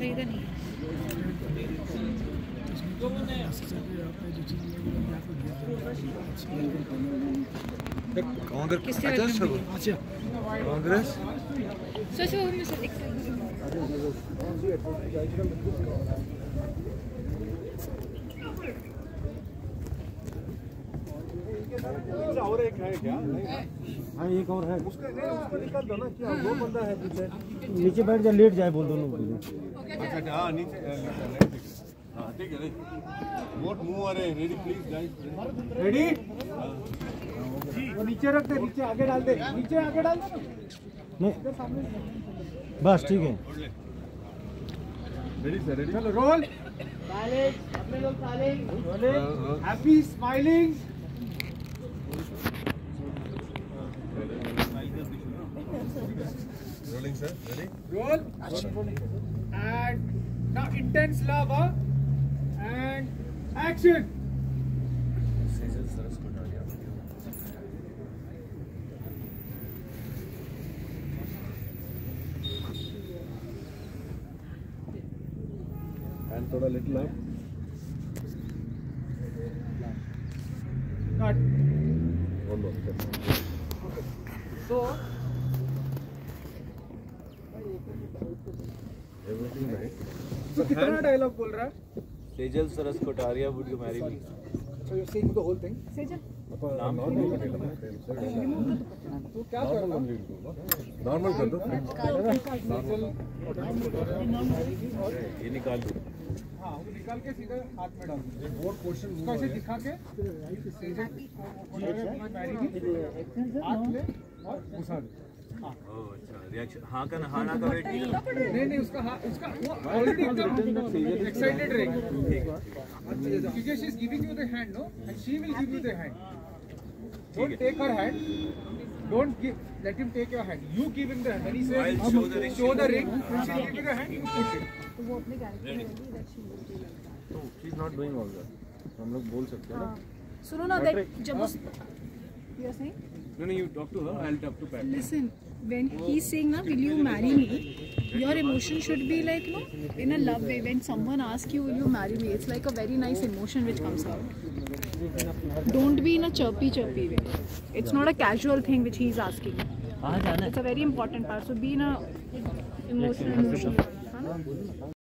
खरीदा नहीं है। कांग्रेस सोचो में से एक और एक है क्या? हाँ एक और है। उसको निकाल दो ना, क्या दो बंदा है पीछे। नीचे बैठ जा, लेट जाए बोल दोनों। अच्छा हाँ नीचे हाँ ठीक है। वोट मूव आ रहे, रेडी प्लीज गाइस, रेडी। वो नीचे रख दे, नीचे आगे डाल दे, नीचे आगे डाल दे नहीं बस ठीक है। रेडी सर, रेडी चलो रोल। साइलेंस, अपने लोग silence, rolling, happy smiling. Rolling, sir. Ready? Roll. And now intense love, and action. And थोड़ा little up. Cut. One more. So. तो कितना डायलॉग बोल रहा है? सेजल सरस Kotharia would you marry me? So you're saying the whole thing? Sejal नाम तो क्या कर रहा है? नॉर्मल कर दो। ये निकाल दो। हाँ वो निकाल के सीधा हाथ में डाल दो। बोर्ड क्वेश्चन कैसे दिखा के हाथ ले और घुसा दो। अच्छा रिएक्शन हाँ का हाँ ना का वेट नहीं उसका वो ऑलरेडी एक्साइटेड रहेगी क्योंकि she is giving you the hand no and she will give you the hand. Don't take her hand, don't give, let him take your hand, you give him the hand when he says show the ring, she give you the hand, you put it. तो वो अपने character में भी that she is not doing all that, हम लोग बोल सकते हैं ना। सुनो ना दैट जब उस you are saying No, you talk to her. I'll talk to Pat. Listen, when he's saying na, will you marry me? Your emotion should be like, no, in a love way. When someone asks you, will you marry me? It's like a very nice emotion which comes out. Don't be in a chirpy way. It's not a casual thing which he's asking. It's a very important part. So be in a emotional.